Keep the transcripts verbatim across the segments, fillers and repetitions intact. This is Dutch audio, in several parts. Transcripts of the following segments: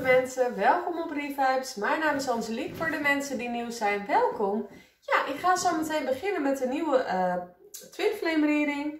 mensen, welkom op Revibes. Mijn naam is Angelique, voor de mensen die nieuw zijn, welkom. Ja, ik ga zo meteen beginnen met een nieuwe uh, Twin Flame reading.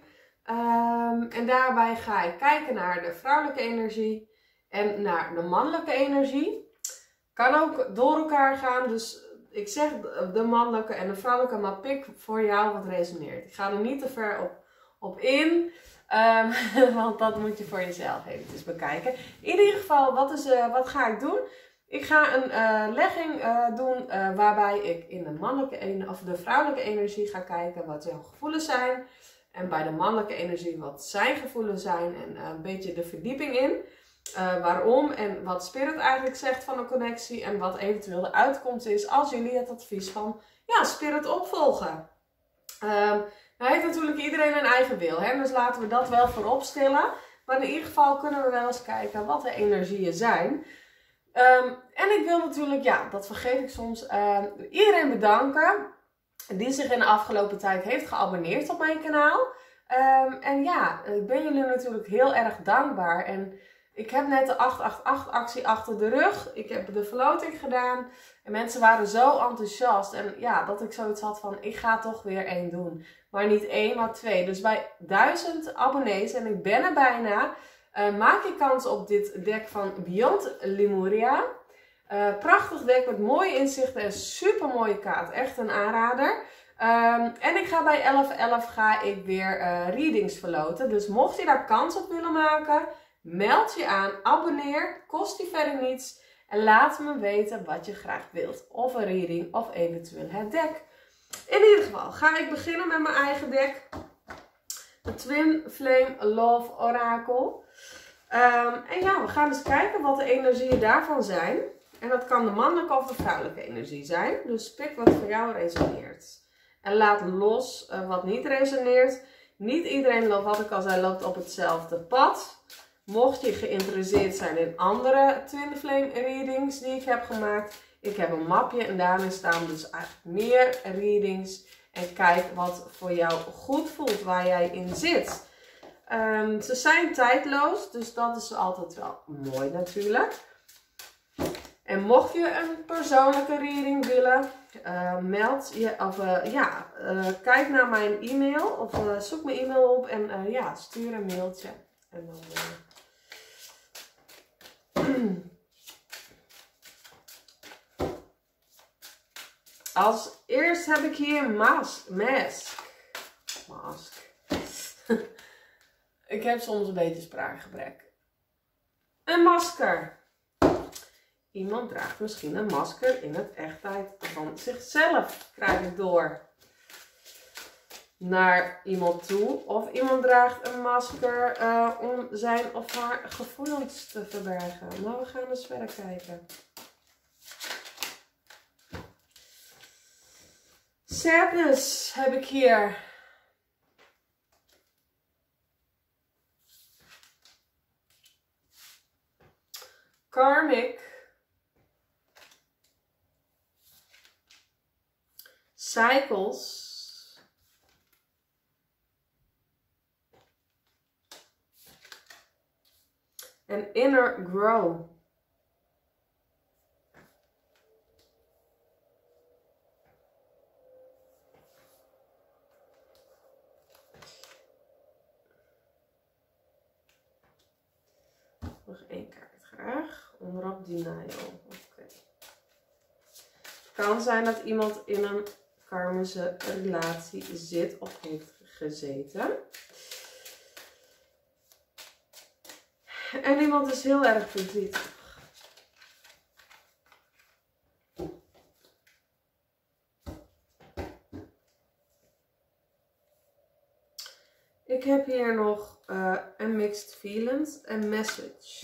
Um, en daarbij ga ik kijken naar de vrouwelijke energie en naar de mannelijke energie. Kan ook door elkaar gaan, dus ik zeg de mannelijke en de vrouwelijke, maar pik voor jou wat resoneert. Ik ga er niet te ver op, op in. Um, want dat moet je voor jezelf eventjes bekijken. In ieder geval, wat, is, uh, wat ga ik doen? Ik ga een uh, legging uh, doen uh, waarbij ik in de, mannelijke of de vrouwelijke energie ga kijken wat jouw gevoelens zijn. En bij de mannelijke energie wat zijn gevoelens zijn en uh, een beetje de verdieping in. Uh, waarom en wat Spirit eigenlijk zegt van een connectie en wat eventueel de uitkomst is als jullie het advies van ja, Spirit opvolgen. Um, Nou heeft natuurlijk iedereen een eigen wil, hè? Dus laten we dat wel voorop stellen. Maar in ieder geval kunnen we wel eens kijken wat de energieën zijn. Um, en ik wil natuurlijk, ja, dat vergeet ik soms, uh, iedereen bedanken die zich in de afgelopen tijd heeft geabonneerd op mijn kanaal. Um, en ja, ik ben jullie natuurlijk heel erg dankbaar. En ik heb net de acht acht acht actie achter de rug. Ik heb de verloting gedaan. En mensen waren zo enthousiast. En ja, dat ik zoiets had van, ik ga toch weer één doen. Maar niet één, maar twee. Dus bij duizend abonnees, en ik ben er bijna, uh, maak je kans op dit deck van Beyond Lemuria. Uh, prachtig deck met mooie inzichten en super mooie kaart. Echt een aanrader. Um, en ik ga bij elf elf ga ik weer uh, readings verloten. Dus mocht je daar kans op willen maken, meld je aan, abonneer, kost je verder niets. En laat me weten wat je graag wilt. Of een reading of eventueel het deck. In ieder geval ga ik beginnen met mijn eigen deck. De Twin Flame Love Oracle. Um, en ja, we gaan eens kijken wat de energieën daarvan zijn. En dat kan de mannelijke of de vrouwelijke energie zijn. Dus pik wat voor jou resoneert. En laat los uh, wat niet resoneert. Niet iedereen, wat ik al zei, loopt op hetzelfde pad. Mocht je geïnteresseerd zijn in andere Twin Flame readings die ik heb gemaakt. Ik heb een mapje en daarin staan dus eigenlijk meer readings. En kijk wat voor jou goed voelt, waar jij in zit. Um, ze zijn tijdloos, dus dat is altijd wel mooi natuurlijk. En mocht je een persoonlijke reading willen, uh, meld je, of uh, ja, uh, kijk naar mijn e-mail of uh, zoek mijn e-mail op en uh, ja, stuur een mailtje. En dan... Uh, Als eerst heb ik hier mask. Mask. Mask. Ik heb soms een beetje spraakgebrek. Een masker. Iemand draagt misschien een masker in het echtheid van zichzelf. Krijg ik door. Naar iemand toe. Of iemand draagt een masker uh, om zijn of haar gevoelens te verbergen. Nou, we gaan eens verder kijken. Sadness heb ik hier. Karmic. Cycles. En inner grow. Nog één kaart graag. Onderop denial. Oké. Okay. Het kan zijn dat iemand in een karmische relatie zit of heeft gezeten. En iemand is heel erg verdrietig. Ik heb hier nog uh, een mixed feelings en message.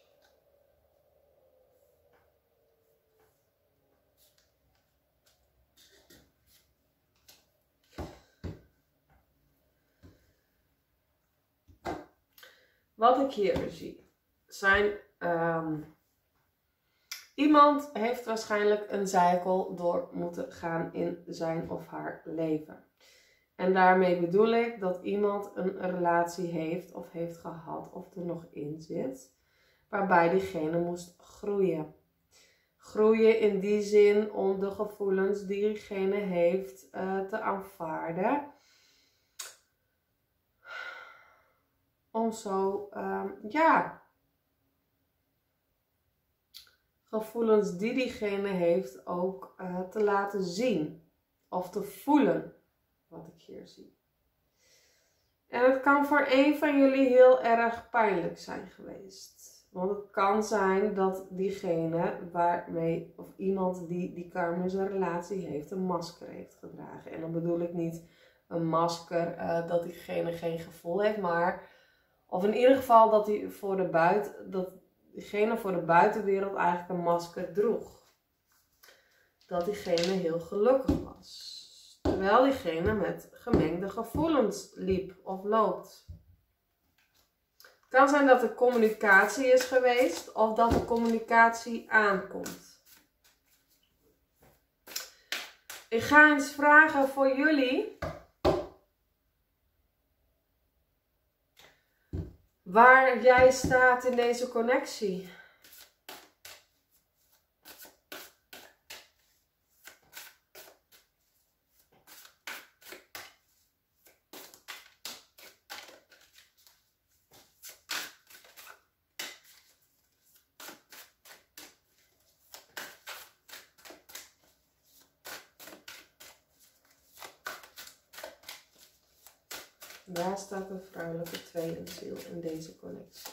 Wat ik hier zie zijn, um, iemand heeft waarschijnlijk een cycle door moeten gaan in zijn of haar leven. En daarmee bedoel ik dat iemand een relatie heeft of heeft gehad of er nog in zit. waarbij diegene moest groeien. Groeien in die zin om de gevoelens die diegene heeft uh, te aanvaarden. Om zo, um, ja, gevoelens die diegene heeft ook uh, te laten zien. Of te voelen, wat ik hier zie. En het kan voor een van jullie heel erg pijnlijk zijn geweest. Want het kan zijn dat diegene waarmee, of iemand die die karmische relatie heeft, een masker heeft gedragen. En dan bedoel ik niet een masker uh, dat diegene geen gevoel heeft, maar, of in ieder geval dat, die voor de buiten, dat diegene voor de buitenwereld eigenlijk een masker droeg. Dat diegene heel gelukkig was. Terwijl diegene met gemengde gevoelens liep of loopt. Het kan zijn dat er communicatie is geweest of dat de communicatie aankomt. Ik ga eens vragen voor jullie waar jij staat in deze connectie. Daar staat een vrouwelijke tweelingziel in deze connectie.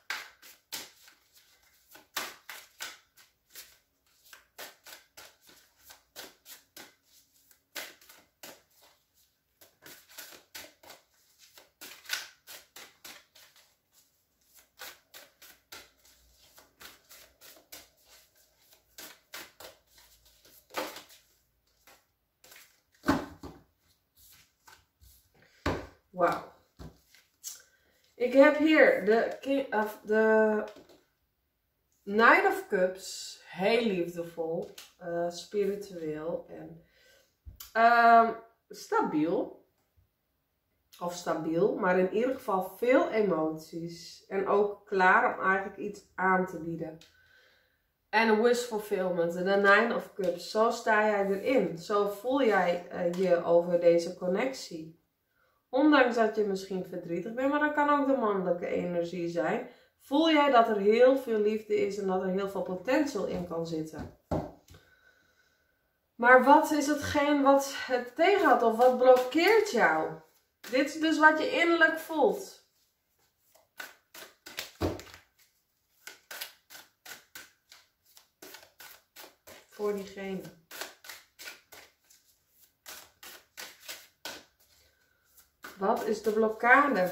Wauw. Ik heb hier de, king, of de Knight of Cups. Heel liefdevol. Uh, spiritueel. En uh, stabiel. Of stabiel. Maar in ieder geval veel emoties. En ook klaar om eigenlijk iets aan te bieden. En wish fulfillment. De Nine of Cups. Zo sta jij erin. Zo voel jij uh, je over deze connectie. Ondanks dat je misschien verdrietig bent, maar dat kan ook de mannelijke energie zijn. Voel jij dat er heel veel liefde is en dat er heel veel potentieel in kan zitten. Maar wat is hetgeen wat het tegenhoudt of wat blokkeert jou? Dit is dus wat je innerlijk voelt. Voor diegene. Wat is de blokkade?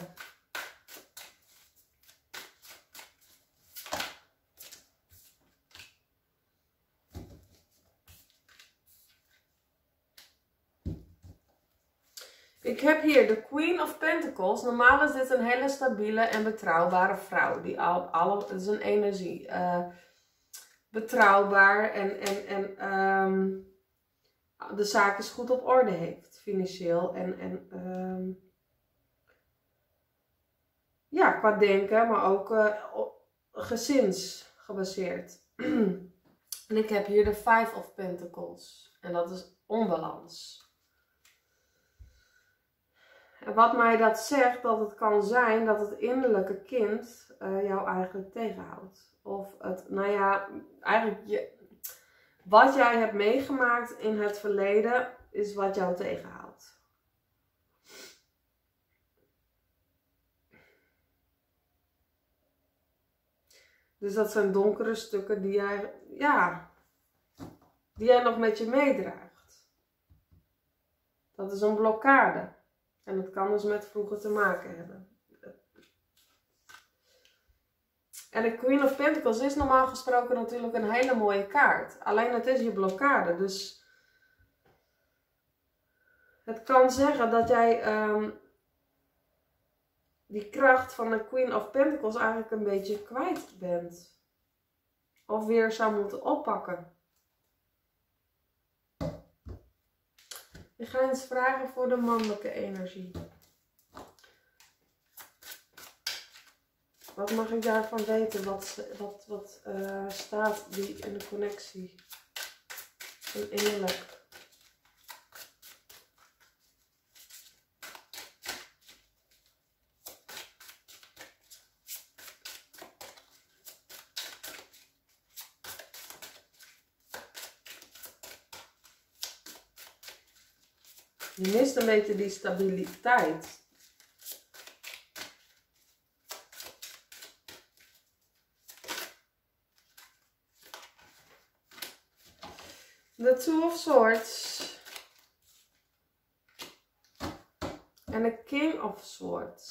Ik heb hier de Queen of Pentacles. Normaal is dit een hele stabiele en betrouwbare vrouw. Die al, alle, het is een energie. Uh, betrouwbaar en, en, en um, de zaak is goed op orde heeft. Financieel en... en um, ja, qua denken, maar ook uh, gezinsgebaseerd. En ik heb hier de Five of Pentacles. En dat is onbalans. En wat mij dat zegt, dat het kan zijn dat het innerlijke kind uh, jou eigenlijk tegenhoudt. Of het, nou ja, eigenlijk je, wat jij hebt meegemaakt in het verleden is wat jou tegenhoudt. Dus dat zijn donkere stukken die jij, ja, die jij nog met je meedraagt. Dat is een blokkade. En dat kan dus met vroeger te maken hebben. En de Queen of Pentacles is normaal gesproken natuurlijk een hele mooie kaart. Alleen het is je blokkade. Dus het kan zeggen dat jij um, die kracht van de Queen of Pentacles eigenlijk een beetje kwijt bent. Of weer zou moeten oppakken. Ik ga eens vragen voor de mannelijke energie. Wat mag ik daarvan weten? Wat, wat, wat uh, staat die in de connectie? En innerlijk. Je mist een beetje die stabiliteit. De Two of Swords. En de King of Swords.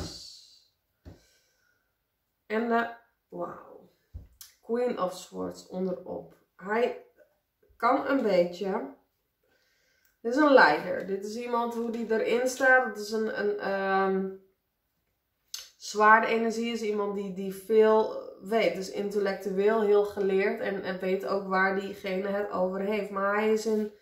En de, wauw, Queen of Swords onderop. Hij kan een beetje... Dit is een leider. Dit is iemand hoe die erin staat. Het is een, een um, zwaarde energie. Is iemand die, die veel weet. Dus intellectueel heel geleerd. En, en weet ook waar diegene het over heeft. Maar hij is een...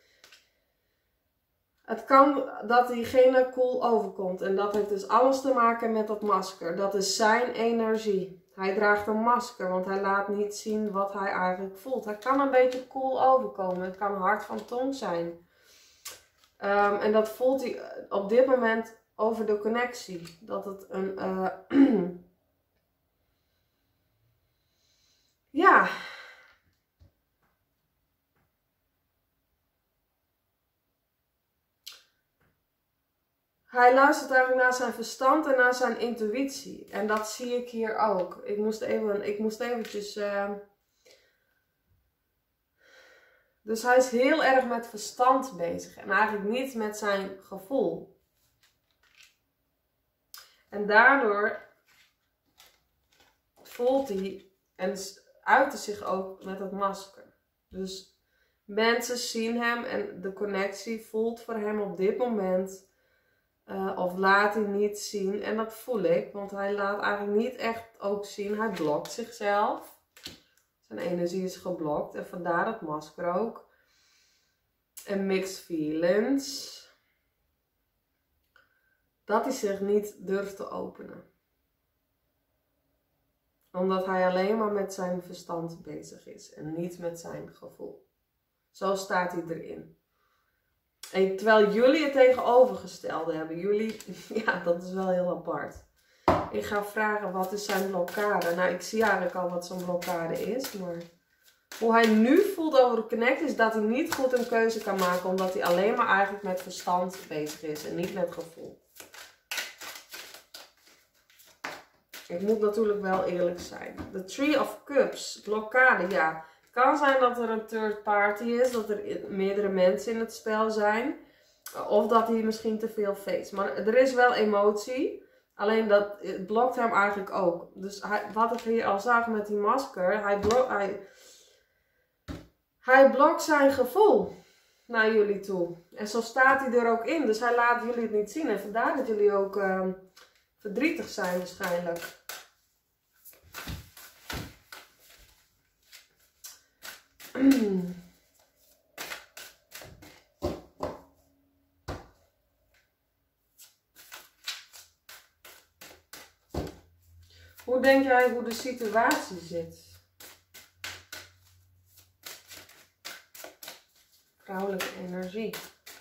Het kan dat diegene cool overkomt. En dat heeft dus alles te maken met dat masker. Dat is zijn energie. Hij draagt een masker. Want hij laat niet zien wat hij eigenlijk voelt. Hij kan een beetje cool overkomen. Het kan hard van tong zijn. Um, en dat voelt hij op dit moment over de connectie. Dat het een... Uh, ja. Hij luistert eigenlijk naar zijn verstand en naar zijn intuïtie. En dat zie ik hier ook. Ik moest even, ik moest eventjes... Uh, Dus hij is heel erg met verstand bezig. En eigenlijk niet met zijn gevoel. En daardoor voelt hij en uit zich ook met het masker. Dus mensen zien hem en de connectie voelt voor hem op dit moment. Uh, of laat hij niet zien. En dat voel ik. Want hij laat eigenlijk niet echt ook zien. Hij blokt zichzelf. Zijn energie is geblokt. En vandaar het masker ook. En mixed feelings. Dat hij zich niet durft te openen. Omdat hij alleen maar met zijn verstand bezig is. En niet met zijn gevoel. Zo staat hij erin. En terwijl jullie het tegenovergestelde hebben. Jullie, ja, dat is wel heel apart. Ik ga vragen, wat is zijn blokkade? Nou, ik zie eigenlijk al wat zijn blokkade is. Maar hoe hij nu voelt over de connect is dat hij niet goed een keuze kan maken. Omdat hij alleen maar eigenlijk met verstand bezig is. En niet met gevoel. Ik moet natuurlijk wel eerlijk zijn. De Three of Cups, blokkade, ja. Het kan zijn dat er een third party is. Dat er meerdere mensen in het spel zijn. Of dat hij misschien te veel face. Maar er is wel emotie. Alleen dat het blokt hem eigenlijk ook. Dus hij, wat ik hier al zag met die masker. Hij, blok, hij, hij blokt zijn gevoel naar jullie toe. En zo staat hij er ook in. Dus hij laat jullie het niet zien. En vandaar dat jullie ook uh, verdrietig zijn waarschijnlijk. Hoe denk jij hoe de situatie zit? Vrouwelijke energie.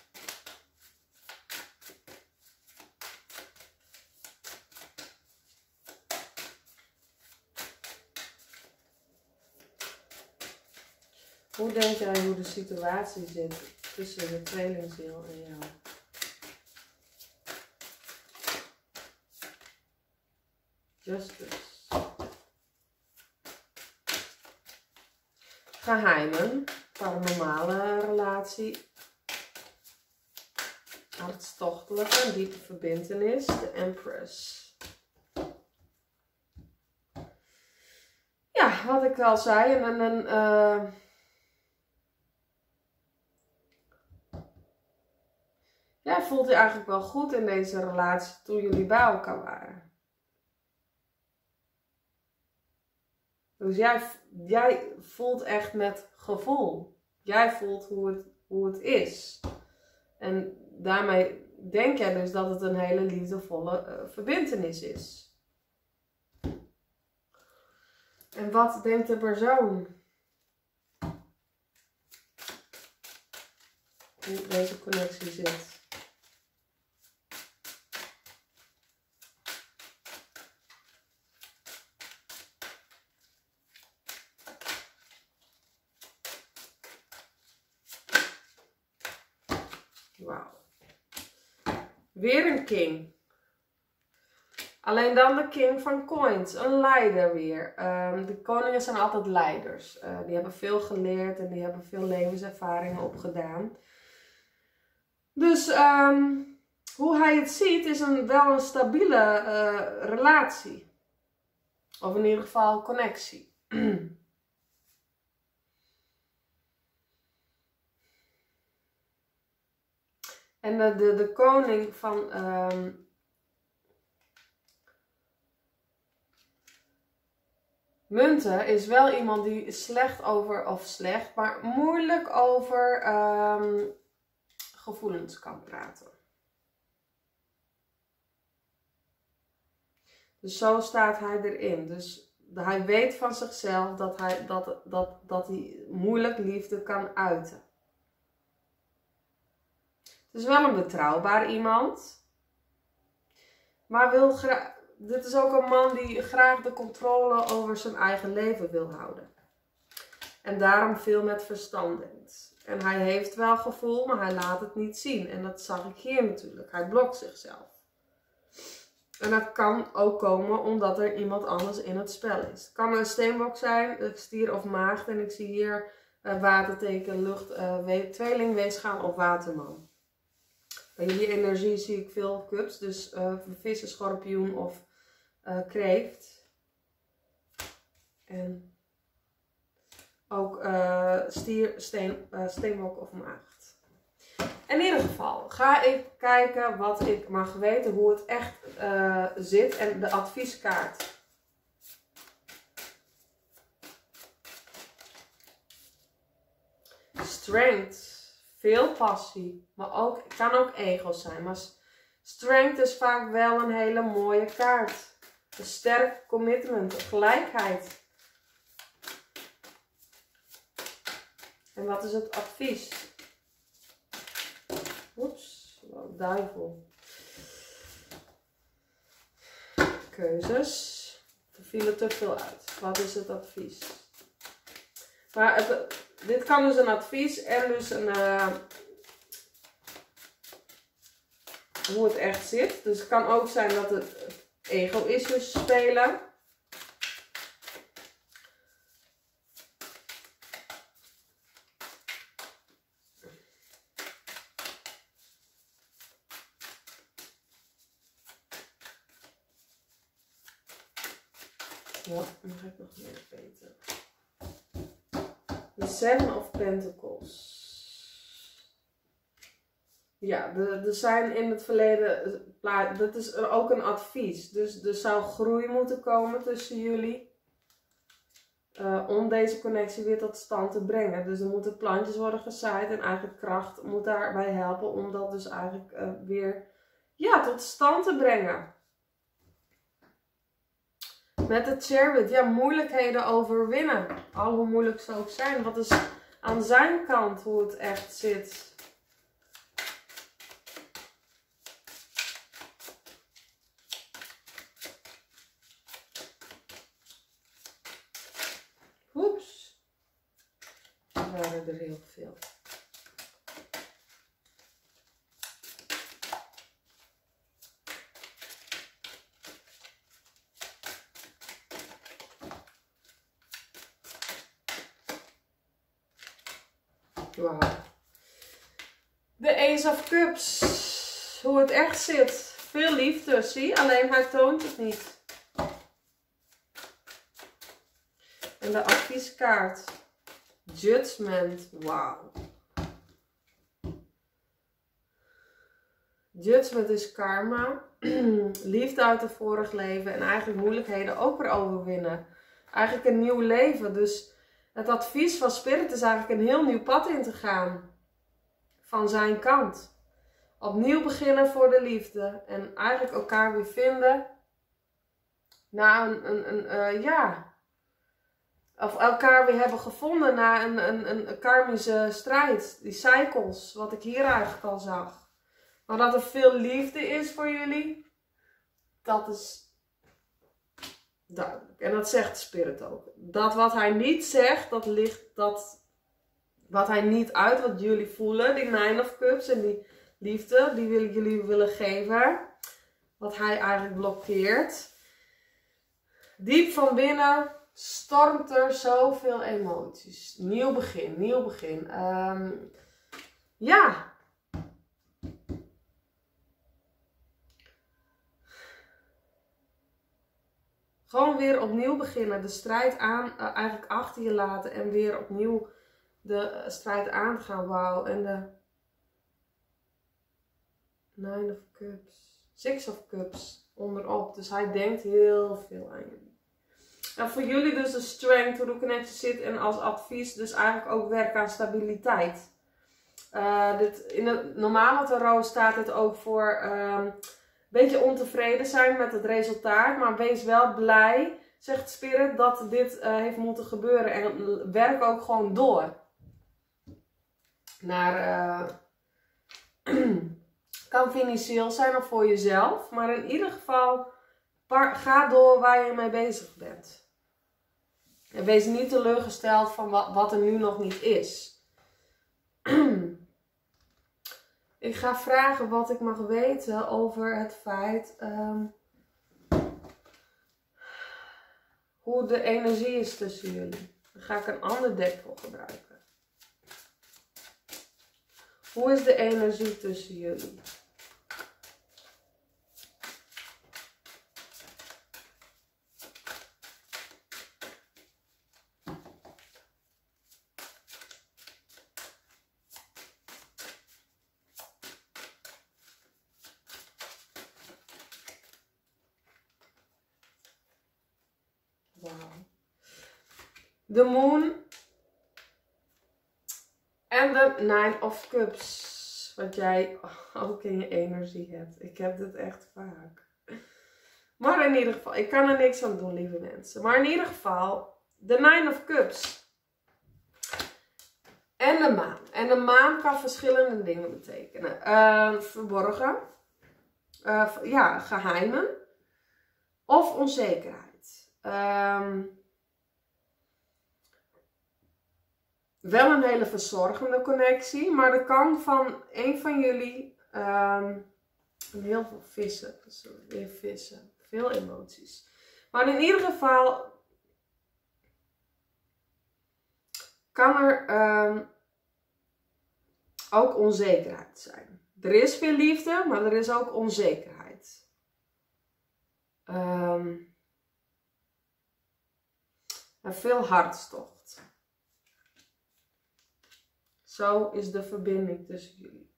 Hoe denk jij hoe de situatie zit tussen de tweelingziel en jou? Justice. Geheimen. Paranormale relatie. Hartstochtelijke, een diepe verbintenis. De Empress. Ja, wat ik al zei. En een... Uh, Jij voelt je eigenlijk wel goed in deze relatie toen jullie bij elkaar waren. Dus jij, jij voelt echt met gevoel. Jij voelt hoe het, hoe het is. En daarmee denk jij dus dat het een hele liefdevolle uh, verbintenis is. En wat denkt de persoon? Hoe deze connectie zit. Wauw. Weer een king. Alleen dan de king van coins. Een leider weer. Um, de koningen zijn altijd leiders. Uh, die hebben veel geleerd en die hebben veel levenservaringen opgedaan. Dus um, hoe hij het ziet is een, wel een stabiele uh, relatie. Of in ieder geval connectie. En de, de, de koning van um, munten is wel iemand die slecht over, of slecht, maar moeilijk over um, gevoelens kan praten. Dus zo staat hij erin. Dus hij weet van zichzelf dat hij, dat, dat, dat hij moeilijk liefde kan uiten. Het is wel een betrouwbaar iemand. Maar wil graag, dit is ook een man die graag de controle over zijn eigen leven wil houden. En daarom veel met verstand denkt. En hij heeft wel gevoel, maar hij laat het niet zien. En dat zag ik hier natuurlijk. Hij blokt zichzelf. En dat kan ook komen omdat er iemand anders in het spel is. Het kan een steenbok zijn, stier of maagd. En ik zie hier uh, waterteken, lucht, uh, tweeling, weegschaal of waterman. Bij jullie energie zie ik veel cups. Dus uh, vissen, schorpioen of uh, kreeft. En ook uh, stier, steen, uh, steenbok of maagd. In ieder geval ga ik kijken wat ik mag weten, hoe het echt uh, zit en de advieskaart. Strength, veel passie, maar ook, het kan ook ego zijn. Maar strength is vaak wel een hele mooie kaart. Een sterk commitment, een gelijkheid. En wat is het advies? Oeps, wat duivel. Keuzes. Er vielen te veel uit. Wat is het advies? Maar het, dit kan dus een advies en dus een, uh, hoe het echt zit. Dus het kan ook zijn dat het ego-issues spelen. Ja, dan ga ik nog meer weten. The Seven of Pentacles. Ja, er zijn in het verleden, dat is ook een advies. Dus er zou groei moeten komen tussen jullie. Uh, om deze connectie weer tot stand te brengen. Dus er moeten plantjes worden gezaaid en eigenlijk kracht moet daarbij helpen om dat dus eigenlijk uh, weer ja, tot stand te brengen. Met de Chariot, ja, moeilijkheden overwinnen. Al hoe moeilijk ze ook zijn. Wat is aan zijn kant hoe het echt zit? Oeps. Er waren er heel veel. Wow. De Ace of Cups. Hoe het echt zit. Veel liefde, zie. Alleen hij toont het niet. En de advieskaart. Judgment. Wauw. Judgment is karma. Liefde uit het vorige leven. En eigenlijk moeilijkheden ook weer overwinnen. Eigenlijk een nieuw leven. Dus het advies van Spirit is eigenlijk een heel nieuw pad in te gaan. Van zijn kant. Opnieuw beginnen voor de liefde. En eigenlijk elkaar weer vinden. Na een, een, een uh, ja. of elkaar weer hebben gevonden na een, een, een karmische strijd. Die cycles, wat ik hier eigenlijk al zag. Maar dat er veel liefde is voor jullie, dat is duidelijk. En dat zegt de Spirit ook. Dat wat hij niet zegt, dat ligt, dat wat hij niet uit, wat jullie voelen, die Nine of Cups en die liefde, die willen jullie willen geven. Wat hij eigenlijk blokkeert. Diep van binnen stormt er zoveel emoties. Nieuw begin, nieuw begin. Um, ja. Gewoon weer opnieuw beginnen. De strijd aan, uh, eigenlijk achter je laten. En weer opnieuw de uh, strijd aan te gaan. Wauw. En de Nine of Cups. Six of Cups. Onderop. Dus hij denkt heel veel aan jullie. Nou, voor jullie dus de strength, hoe de connectie zit. En als advies dus eigenlijk ook werken aan stabiliteit. Uh, dit, in het normale tarot staat het ook voor um, een beetje ontevreden zijn met het resultaat. Maar wees wel blij, zegt Spirit, dat dit uh, heeft moeten gebeuren. En werk ook gewoon door. Naar, uh, kan financieel zijn of voor jezelf. Maar in ieder geval, ga door waar je mee bezig bent. En wees niet teleurgesteld van wat, wat er nu nog niet is. Ik ga vragen wat ik mag weten over het feit um, hoe de energie is tussen jullie. Dan ga ik een ander deck voor gebruiken. Hoe is de energie tussen jullie? De Moon en de Nine of Cups, wat jij ook in je energie hebt. Ik heb dit echt vaak. Maar in ieder geval, ik kan er niks aan doen, lieve mensen. Maar in ieder geval, de Nine of Cups en de maan. En de maan kan verschillende dingen betekenen. Uh, verborgen, uh, ja, geheimen of onzekerheid. Um, Wel een hele verzorgende connectie, maar er kan van een van jullie um, heel veel vissen, sorry, weer vissen, veel emoties. Maar in ieder geval kan er um, ook onzekerheid zijn. Er is veel liefde, maar er is ook onzekerheid. Um, en veel hartstocht. Zo is de verbinding tussen jullie.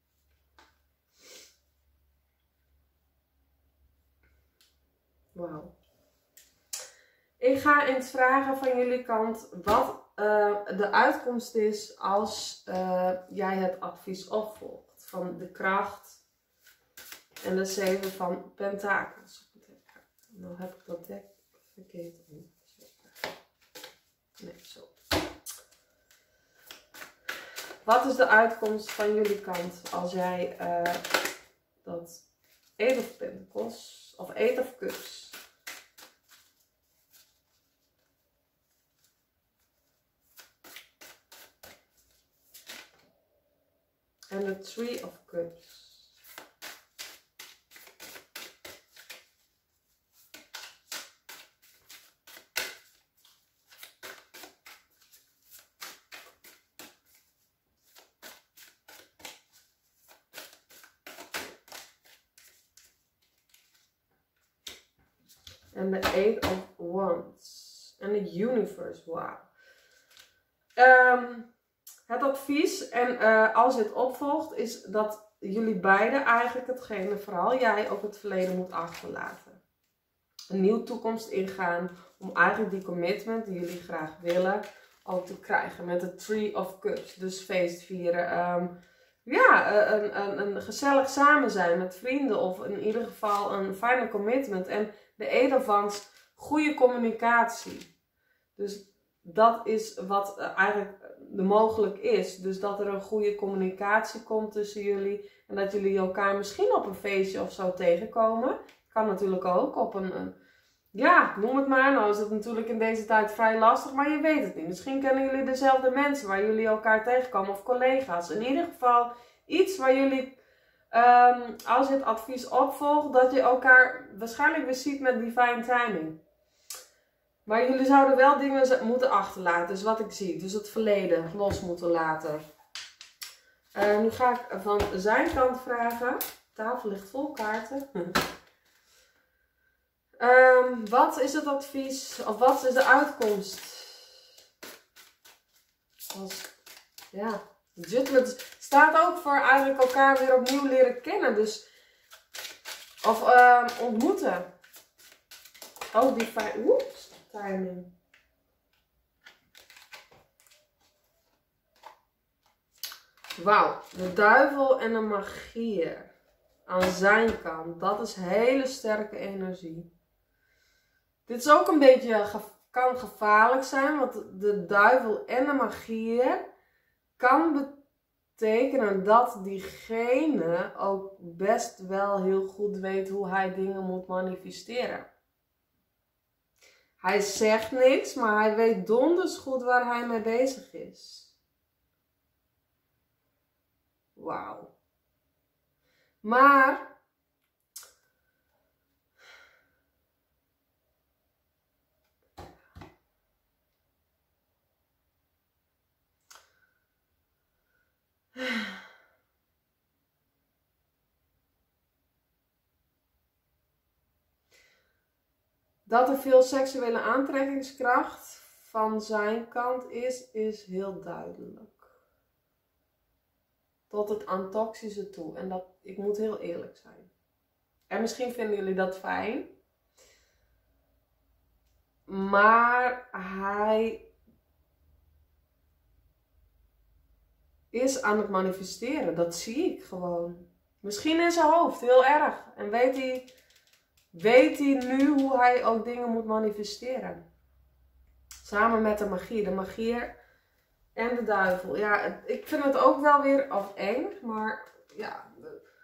Wauw. Ik ga eens vragen van jullie kant wat uh, de uitkomst is als uh, jij het advies opvolgt. Van de kracht en de zeven van pentakels. Nou heb ik dat dek verkeerd om. Nee, zo. Wat is de uitkomst van jullie kant als jij uh, dat Eight of Pentacles of Eight of Cups en de Three of Cups. En de Eight of Wands. En de Universe. Wauw. Um, het advies, en uh, als je het opvolgt, is dat jullie beiden eigenlijk hetgene, vooral jij, ook het verleden moet achterlaten. Een nieuwe toekomst ingaan om eigenlijk die commitment die jullie graag willen ook te krijgen. Met de Three of Cups. Dus feest vieren. Um, ja, een, een, een gezellig samen zijn met vrienden. Of in ieder geval een fijne commitment. En de Eight of Wands, goede communicatie. Dus dat is wat uh, eigenlijk de mogelijk is. Dus dat er een goede communicatie komt tussen jullie. En dat jullie elkaar misschien op een feestje of zo tegenkomen. Kan natuurlijk ook op een, een ja, noem het maar. Nou is het natuurlijk in deze tijd vrij lastig, maar je weet het niet. Misschien kennen jullie dezelfde mensen waar jullie elkaar tegenkomen of collega's. In ieder geval iets waar jullie, um, als je het advies opvolgt, dat je elkaar waarschijnlijk weer ziet met divine timing. Maar jullie zouden wel dingen moeten achterlaten, dus wat ik zie. Dus het verleden los moeten laten. Uh, nu ga ik van zijn kant vragen. De tafel ligt vol kaarten. um, wat is het advies? Of wat is de uitkomst? Als, ja, judgment staat ook voor eigenlijk elkaar weer opnieuw leren kennen. Dus, of uh, ontmoeten. Ook die fijn. Oeps. Timing. Wauw, de duivel en de magier aan zijn kant. Dat is hele sterke energie. Dit is ook een beetje, kan gevaarlijk zijn, want de duivel en de magier kan betekenen dat diegene ook best wel heel goed weet hoe hij dingen moet manifesteren. Hij zegt niks, maar hij weet donders goed waar hij mee bezig is. Wauw. Maar dat er veel seksuele aantrekkingskracht van zijn kant is, is heel duidelijk. Tot het aan toxische toe. En dat, ik moet heel eerlijk zijn. En misschien vinden jullie dat fijn. Maar hij is aan het manifesteren. Dat zie ik gewoon. Misschien in zijn hoofd, heel erg. En weet hij, weet hij nu hoe hij ook dingen moet manifesteren. Samen met de magie. De magier en de duivel. Ja, het, ik vind het ook wel weer of eng. Maar ja.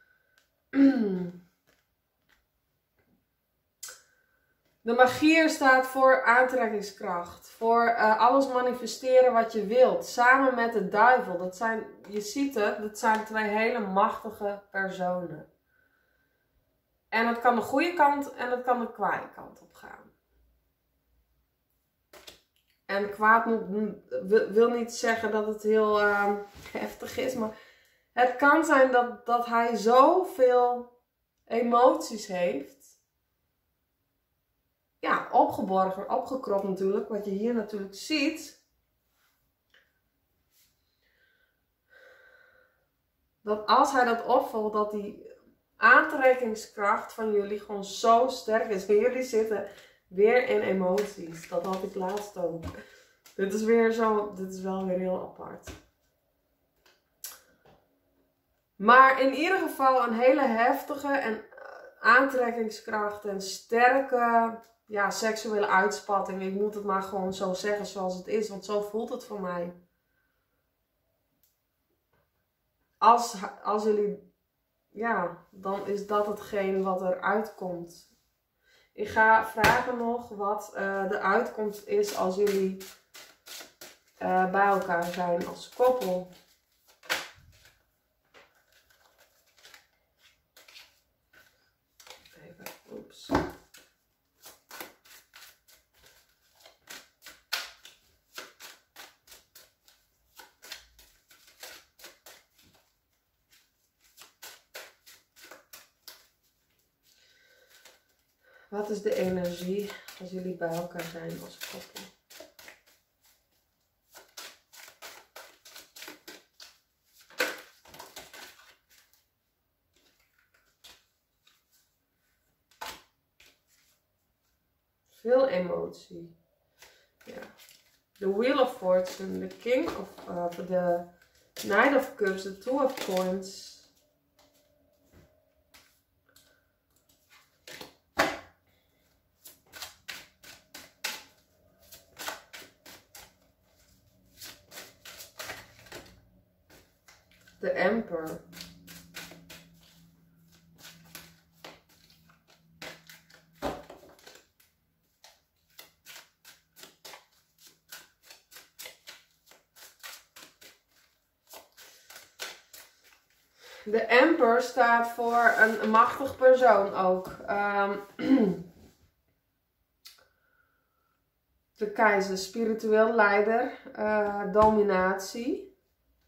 De magier staat voor aantrekkingskracht. Voor uh, alles manifesteren wat je wilt. Samen met de duivel. Dat zijn, je ziet het, dat zijn twee hele machtige personen. En het kan de goede kant en het kan de kwade kant op gaan. En kwaad wil niet zeggen dat het heel uh, heftig is. Maar het kan zijn dat, dat hij zoveel emoties heeft. Ja, opgeborgen, opgekropt natuurlijk. Wat je hier natuurlijk ziet. Dat als hij dat opvalt, dat die aantrekkingskracht van jullie gewoon zo sterk is. En jullie zitten weer in emoties. Dat had ik laatst ook. Dit is weer zo, dit is wel weer heel apart. Maar in ieder geval een hele heftige en aantrekkingskracht en sterke, ja, seksuele uitspatting. Ik moet het maar gewoon zo zeggen zoals het is, want zo voelt het voor mij. Als, als jullie, ja, dan is dat hetgeen wat er uitkomt. Ik ga vragen nog wat uh, de uitkomst is als jullie uh, bij elkaar zijn als koppel. Even, oeps. Wat is de energie als jullie bij elkaar zijn als koppel? Veel emotie. Ja. The Wheel of Fortune, the King of, uh, the Knight of Cups, the Two of Coins. De Emperor. De Emperor staat voor een machtig persoon ook. Um, de keizer, spiritueel leider, uh, dominatie,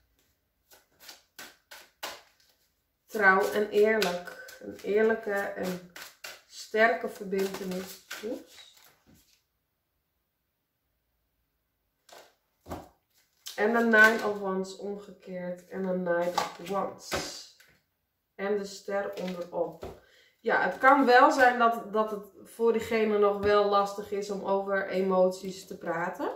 trouw en eerlijk. Een eerlijke en sterke verbintenis. Oeps. En een Nine of Wands omgekeerd en een Knight of Wands. En de ster onderop. Ja, het kan wel zijn dat, dat het voor diegene nog wel lastig is om over emoties te praten.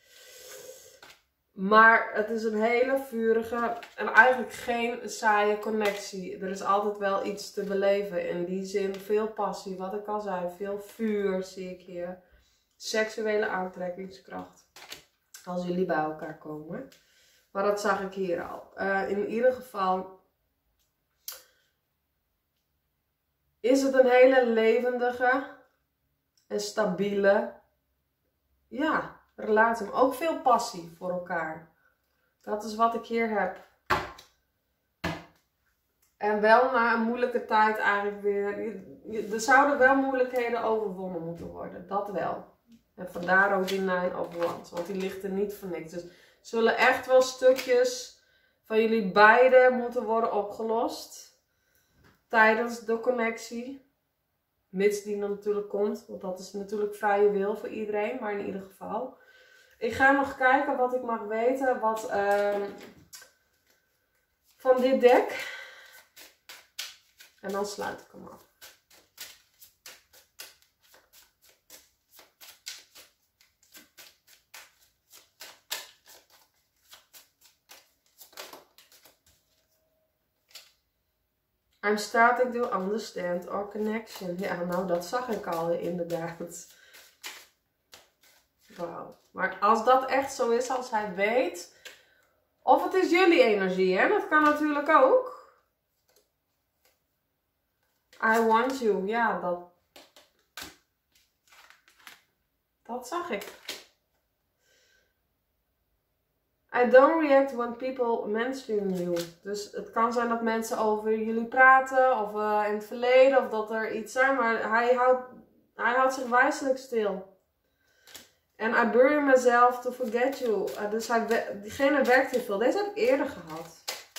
Maar het is een hele vurige en eigenlijk geen saaie connectie. Er is altijd wel iets te beleven. In die zin veel passie, wat ik al zei. Veel vuur zie ik hier. Seksuele aantrekkingskracht. Als jullie bij elkaar komen. Maar dat zag ik hier al. Uh, in ieder geval is het een hele levendige en stabiele, ja, relatie. Maar ook veel passie voor elkaar. Dat is wat ik hier heb. En wel na een moeilijke tijd eigenlijk weer. Er zouden wel moeilijkheden overwonnen moeten worden. Dat wel. En vandaar ook die Nine of Wands. Want die ligt er niet voor niks. Dus zullen echt wel stukjes van jullie beiden moeten worden opgelost. Tijdens de connectie. Mits die natuurlijk komt. Want dat is natuurlijk vrije wil voor iedereen. Maar in ieder geval. Ik ga nog kijken wat ik mag weten. Wat uh, van dit deck. En dan sluit ik hem af. I'm starting to understand our connection. Ja, nou dat zag ik al inderdaad. Wauw. Maar als dat echt zo is, als hij weet. Of het is jullie energie, hè? Dat kan natuurlijk ook. I want you. Ja, dat. Dat zag ik. I don't react when people mention you. Dus het kan zijn dat mensen over jullie praten. Of uh, in het verleden. Of dat er iets zijn. Maar hij houdt, hij houdt zich wijselijk stil. And I bury myself to forget you. Uh, dus hij, diegene werkt heel veel. Deze heb ik eerder gehad.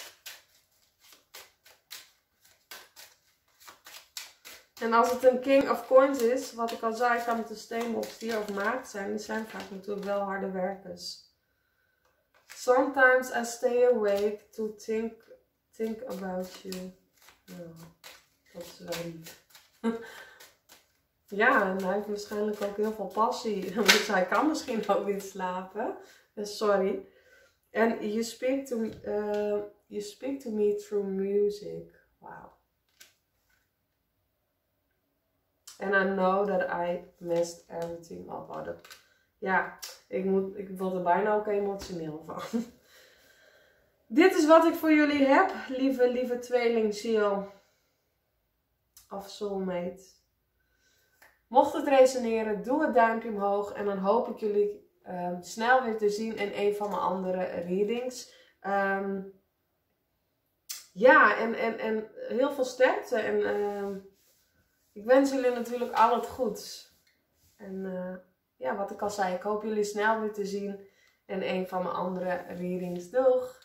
En als het een King of Coins is. Wat ik al zei. Kan het een steenbox die erover gemaakt zijn. Die zijn vaak natuurlijk wel harde werkers. Sometimes I stay awake to think, think about you. Nou, dat is wel lief. Ja, en hij heeft waarschijnlijk ook heel veel passie. Dus hij kan misschien ook niet slapen. Sorry. And you speak to, uh, you speak to me through music. Wow. And I know that I messed everything up. Oh, dat, ja, ik, moet, ik word er bijna ook emotioneel van. Dit is wat ik voor jullie heb. Lieve, lieve tweelingziel. Of soulmate. Mocht het resoneren, doe het duimpje omhoog. En dan hoop ik jullie um, snel weer te zien in een van mijn andere readings. Um, ja, en, en, en heel veel sterkte. En um, ik wens jullie natuurlijk al het goeds. En uh, ja, wat ik al zei, ik hoop jullie snel weer te zien in een van mijn andere readings. Doeg!